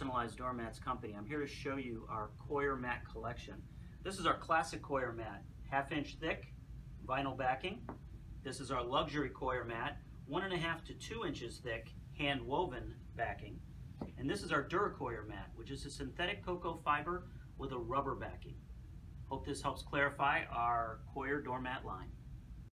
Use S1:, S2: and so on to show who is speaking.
S1: Personalized Doormats company. I'm here to show you our Coir mat collection. This is our classic Coir mat, 1/2 inch thick, vinyl backing. This is our luxury Coir mat, 1.5 to 2 inches thick, hand woven backing. And this is our DuraCoir mat, which is a synthetic cocoa fiber with a rubber backing. Hope this helps clarify our Coir doormat line.